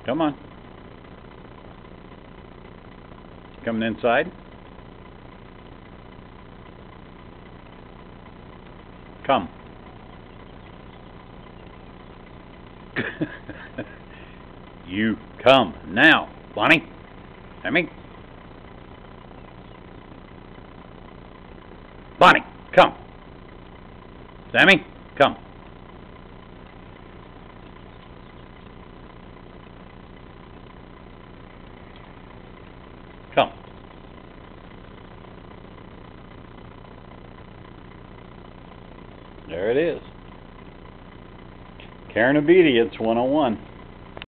Come on. Coming inside? Come. You come now, Bonnie. Sammy. Bonnie, come. Sammy, come. Come. There it is. Cairn Obedience 101.